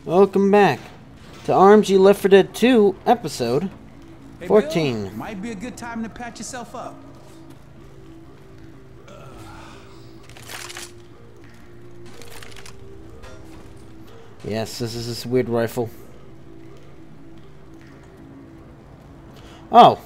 Welcome back to RMG Left 4 Dead 2, episode 14. Bill, might be a good time to patch yourself up. Yes, this is this weird rifle. Oh.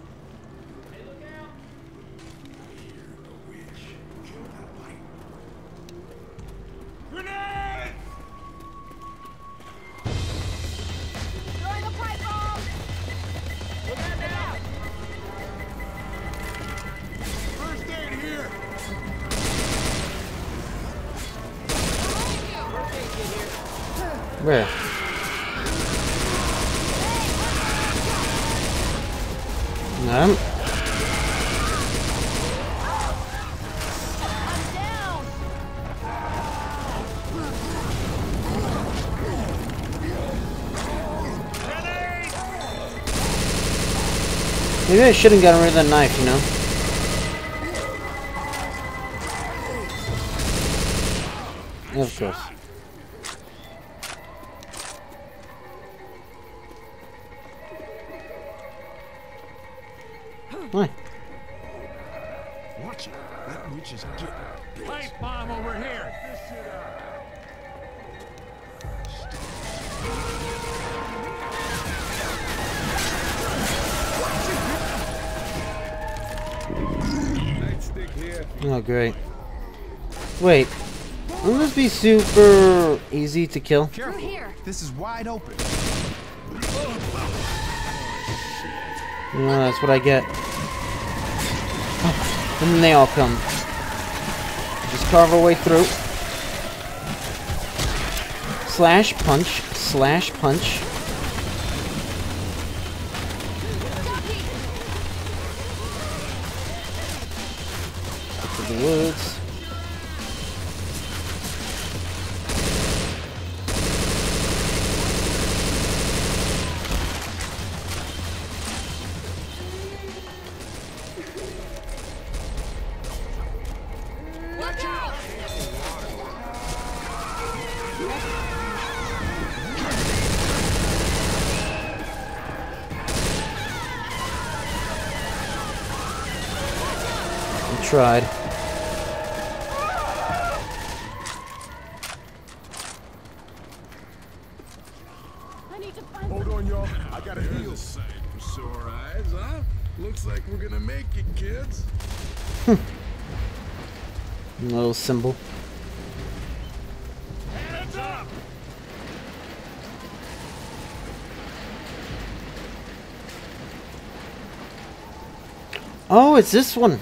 Where? No. Maybe I shouldn't have gotten rid of that knife, you know? Yeah, of course. Why? Watch it. That witch is getting pipe bomb over here. Oh, great. Wait. Wouldn't this be super easy to kill? Careful. This is wide open. No, that's what I get. And then they all come. Just carve our way through. Slash punch. Slash punch. Up to the woods. Tried. Hold on, y'all. I gotta heal. A sight for sore eyes, huh? Looks like we're gonna make it, kids. Little symbol. Hands up! Oh, it's this one.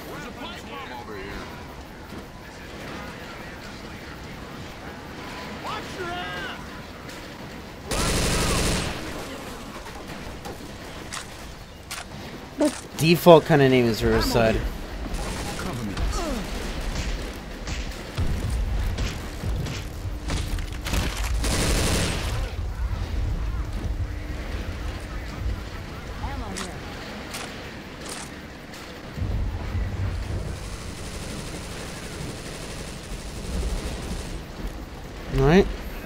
Default kind of name is Riverside. All right.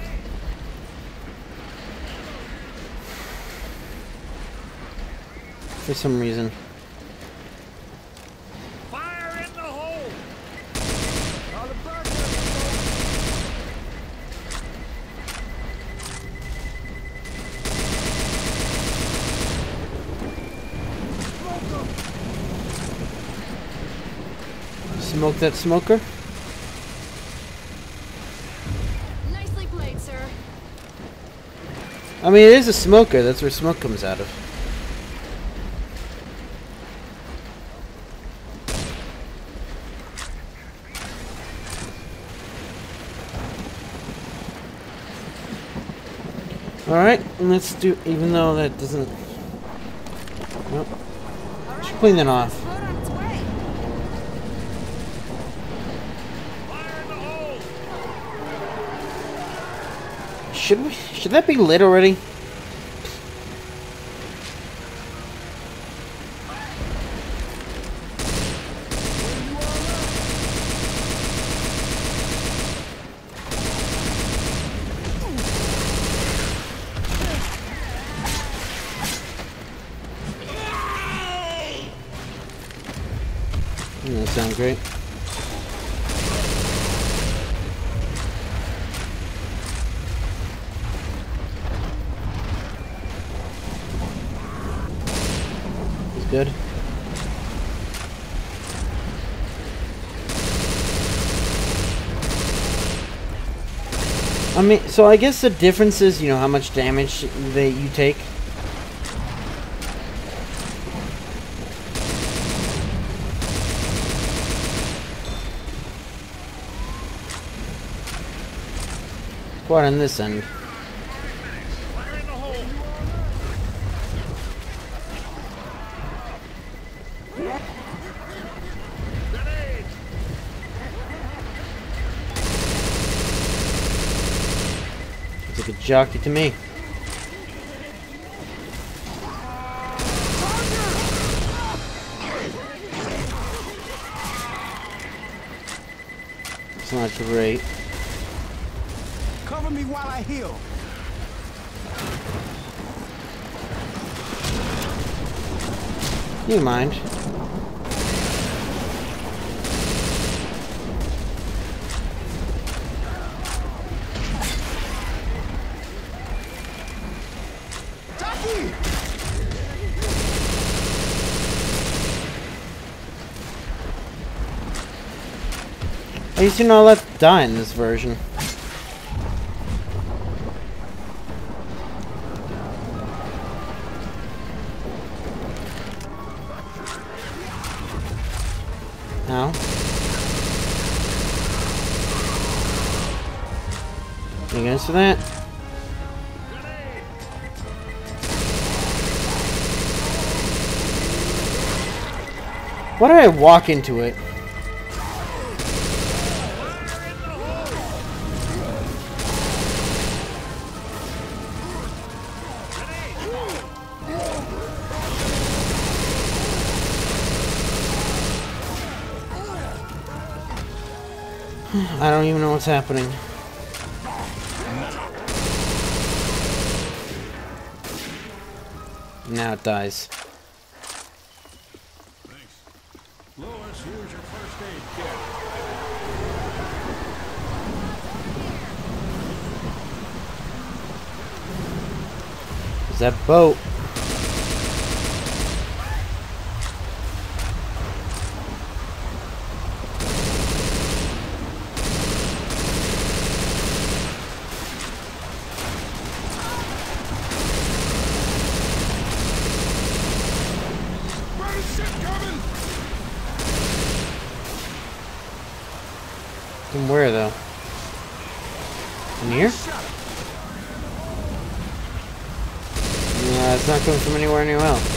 For some reason. Smoke that smoker. Nicely played, sir. I mean, it is a smoker. That's where smoke comes out of. Alright, let's do, even though that doesn't... Nope. Should clean that off. Should that be lit already? sound great. It's good. I mean, so I guess the difference is, you know, how much damage that you take. What on this end? Fire in the hole. Grenade. It's like a jockey to me. It's not great. Cover me while I heal. You mind? Taki! I used to not let die in this version. Ow. You gonna answer that? Why did I walk into it? I don't even know what's happening. Now it dies. Thanks. Lois, here's your first aid kit. Is that boat? From where though? From here? Yeah, it's not coming from anywhere near well.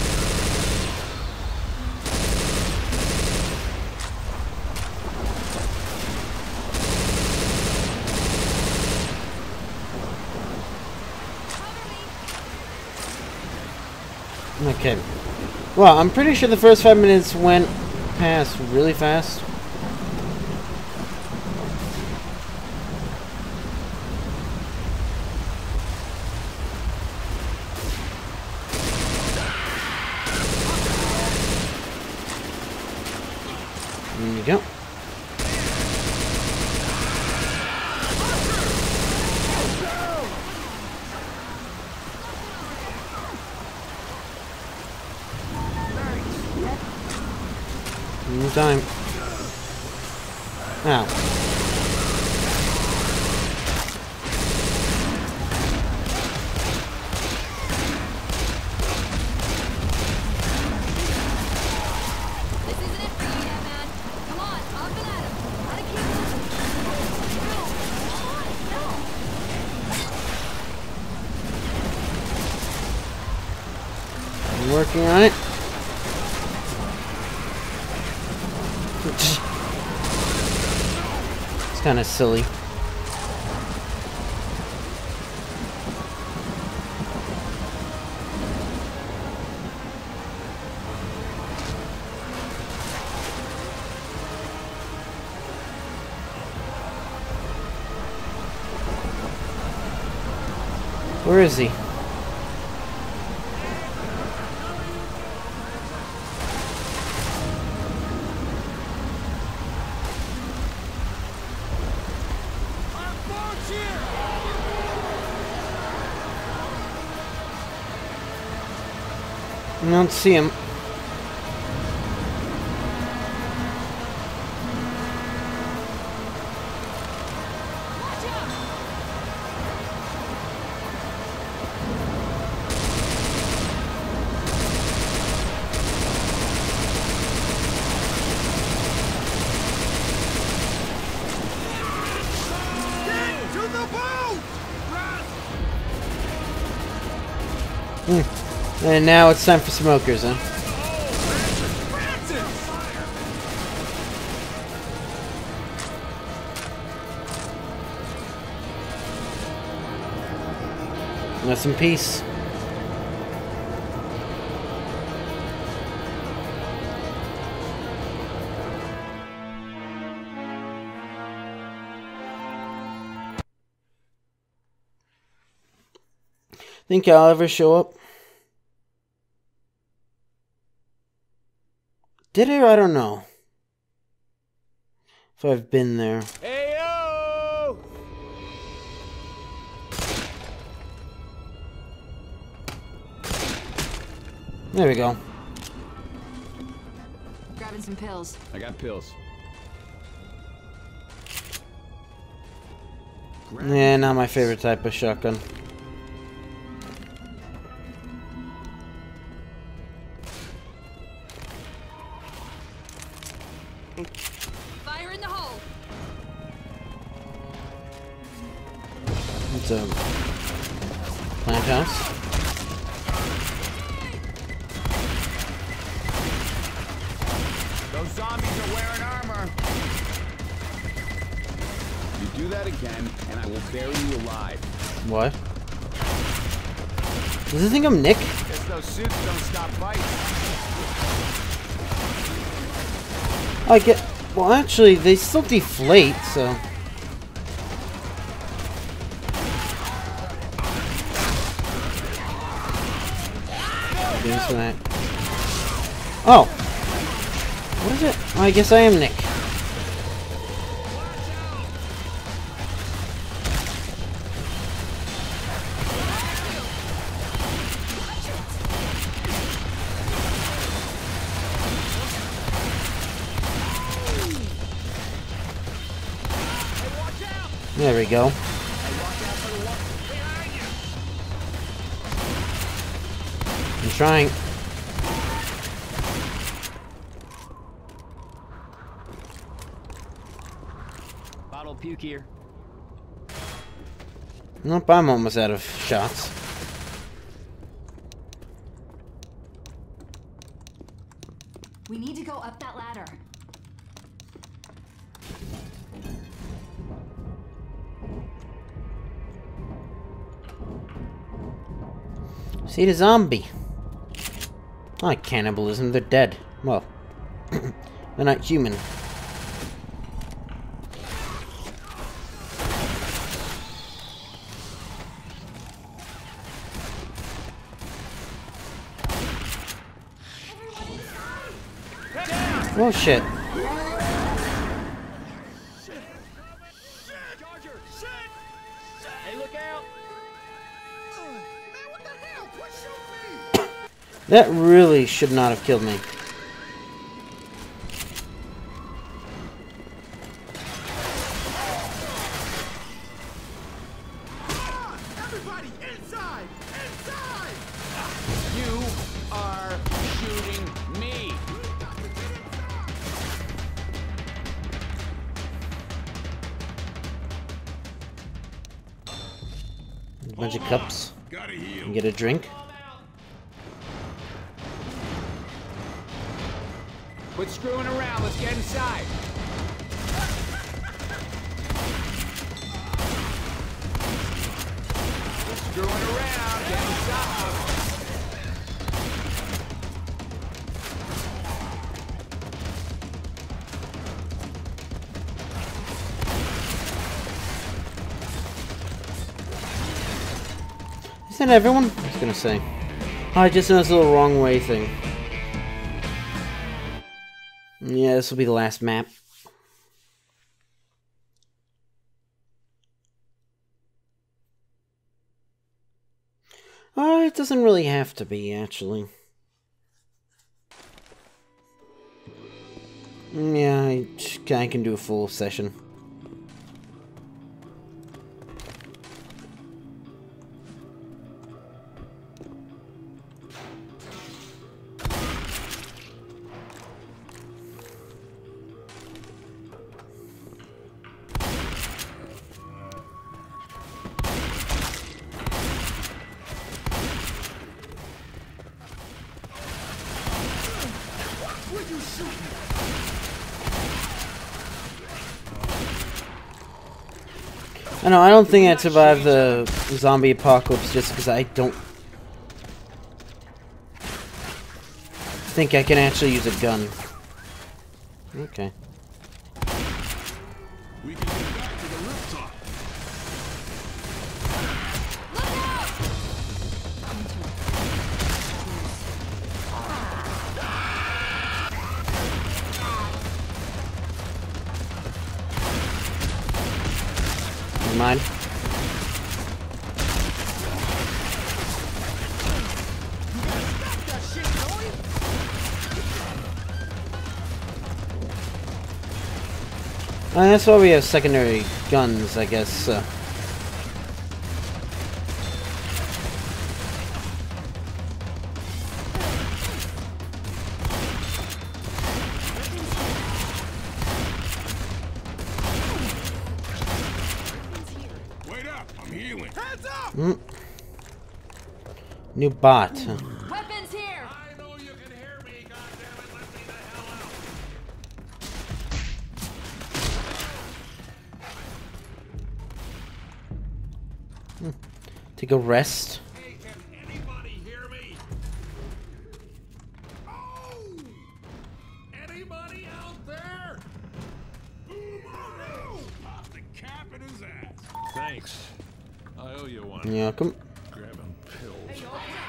Okay. Well, I'm pretty sure the first 5 minutes went past really fast. There you go. One time. Ow. This isn't it for you yet, man. Come on, up and at him. Gotta keep moving. No, come on, no. I'm working on it. It's kind of silly. Where is he? I don't see him. And now it's time for smokers, huh? Rest in peace. Think I'll ever show up? Did I? I don't know. If I've been there. Heyo! There we go. Grabbing some pills. I got pills. Yeah, not my favorite type of shotgun. Fire in the hole. It's a plant house. Those zombies are wearing armor. You do that again, and I will bury you alive. What? Does he think I'm Nick? Guess those suits don't stop fighting. I get. Well, actually, they still deflate, so. Thanks for that. Oh! What is it? Oh, I guess I am Nick. There we go. I'm trying. Bottle of puke here. Nope, I'm almost out of shots. We need to go up that ladder. See the zombie. Not cannibalism, they're dead. Well, they're not human. Oh shit. Hey, look out! That really should not have killed me. Everybody inside! Inside! You are shooting me. A bunch of cups. Gotta heal. And get a drink. Quit screwing around. Let's get inside. Quit screwing around. Get inside. Is that everyone? I was gonna say. Oh, I just noticed a little wrong way thing. Yeah, this will be the last map. It doesn't really have to be, actually. Yeah, I can do a full session. I know, I don't think I'd survive the zombie apocalypse just because I don't think I can actually use a gun. Okay. We can get back to the rooftop. Never mind. That's why we have secondary guns, I guess. Wait up, I'm healing. Hands up! New bot. Weapons here! I know you can hear me, goddammit, let me the hell out. Take a rest. Hey, can anybody hear me? Oh! Anybody out there? Pop the cap in his ass. Thanks. I owe you one. You're welcome. Grabbing pills.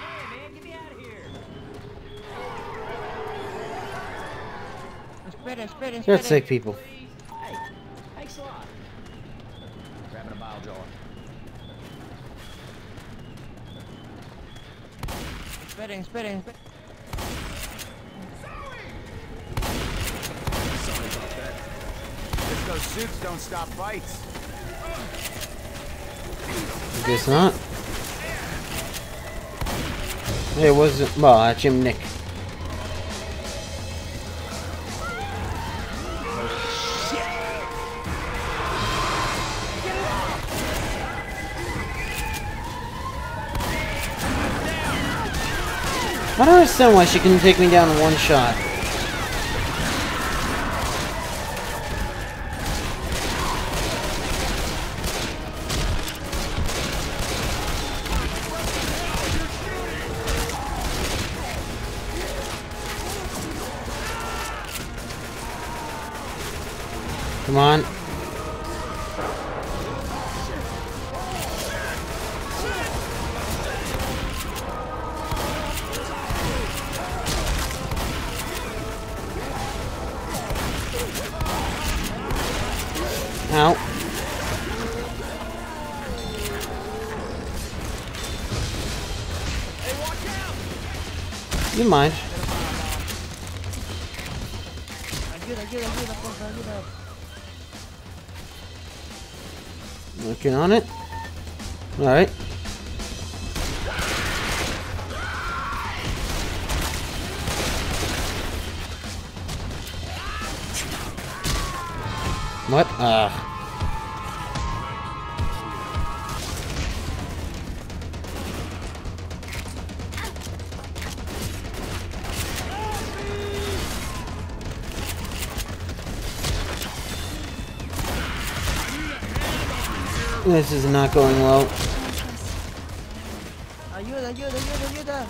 You're sick people. Thanks a lot. Grabbing a bile jar. Spitting. Sorry about that. Guess those suits don't stop fights. I guess not. It wasn't. Well, Jim Nick. I don't understand why she couldn't take me down in one shot. Come on. Ow. You mind? Ayuda, porfa, ayuda. Working on it. Alright. What? This is not going well. Ayuda.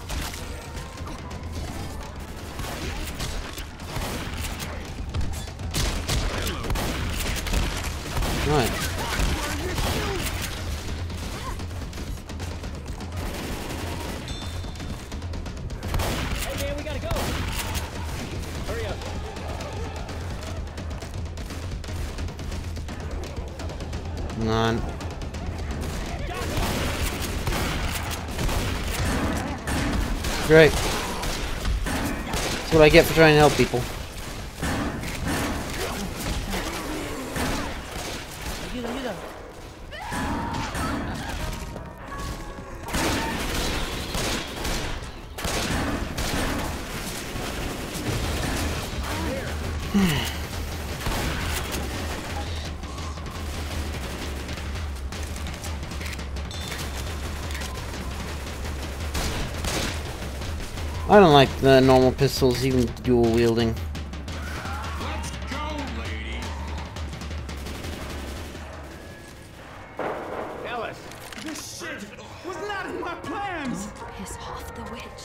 Right. Hey man, we gotta go. Hurry up. Hang on. Great. That's what I get for trying to help people. ayuda. I don't like the normal pistols, even dual wielding. Let's go, lady. Ellis, this shit was not in my plans. Piss off the witch.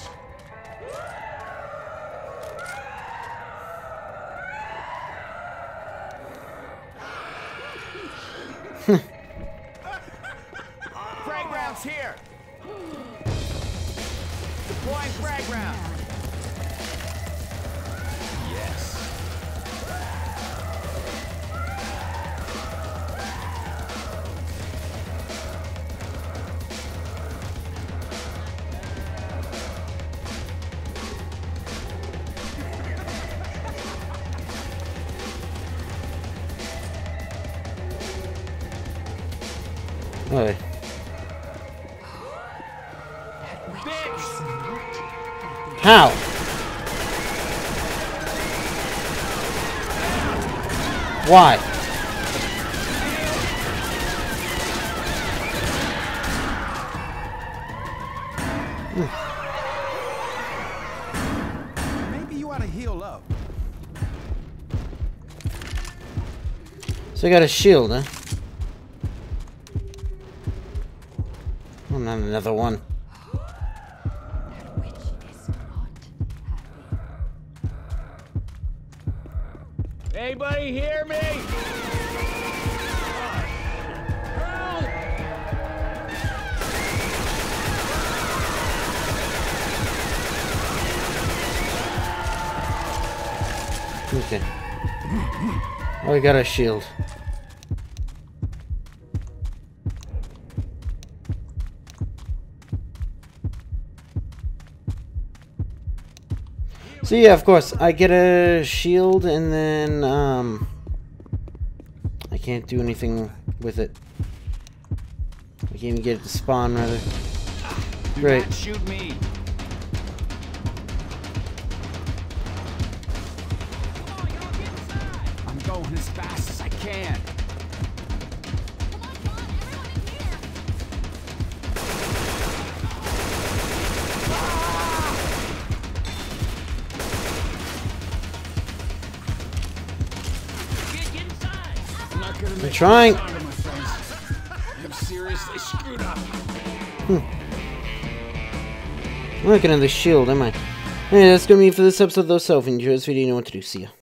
Frag rounds here. Deploying frag round. Yes. Okay. How? Why? Maybe you ought to heal up. So I got a shield, huh? Oh, not another one. That witch is not happy. Anybody hear me? Help! Okay. Oh, we got a shield. So yeah, of course, I get a shield and then I can't do anything with it. I can't even get it to spawn, rather. Great. Shoot me. I'm going as fast as I can. Come on, everyone in here. Get inside. I'm not gonna I'm trying. my friends. I'm seriously screwed up. I'm not gonna have the shield, am I? Hey, that's gonna be it for this episode, though. So if you enjoyed this video, you know what to do. See ya.